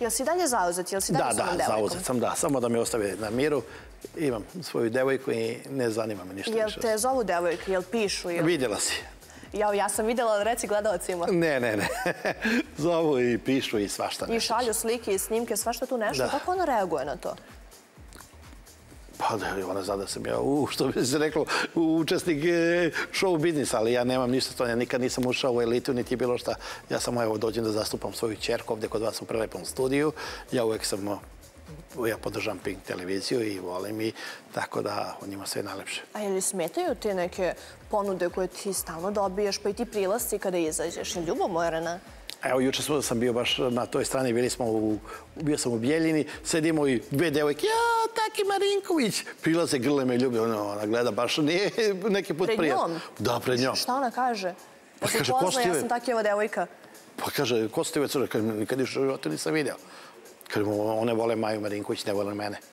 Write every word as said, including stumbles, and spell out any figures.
Jel si dalje zauzet? Jel si dalje Da, s ovom da, devojkom? zauzet sam, da. Samo da me ostave na miru. Imam svoju devojku i ne zanima me ništa više. Jel te zovu devojke? Jel pišu? Vidjela si. Ja, ja sam vidjela, ali reci gledalcima. Ne, ne, ne. Zovu i pišu i svašta nešto. I šalju slike i snimke, svašta tu nešto. Kako ona reaguje na to? Pa da, ona zna da sam ja, što bi se reklo, učesnik show biznisa, ali ja nemam ništa to, ja nikad nisam ušao u elitu, niti bilo šta. Ja samo evo dođem da zastupam svoju ćerku ovdje kod vas u prelepom studiju. Ja uvek sam, ja podržam Pink televiziju i volim i tako da u njima sve najlepše. A je li smetaju te neke ponude koje ti stalno dobiješ, pa i ti prilasci kada izađeš? Je ljubomorena? Evo, juče sam bio baš na toj strani, bili smo u, bio sam u Bijeljini, sedimo i dve devojke, ja, Taki Marinković, prilaze, grle me ljubi, ona gleda, baš nije neki put prije. Pred njom? Da, pred njom. Šta ona kaže? Pa kaže, ko ste ja sam Takijeva devojka. Pa kaže, ko ste ove cure, nikad još u životu nisam vidio. Kaže, one vole Maju Marinković, ne vole mene.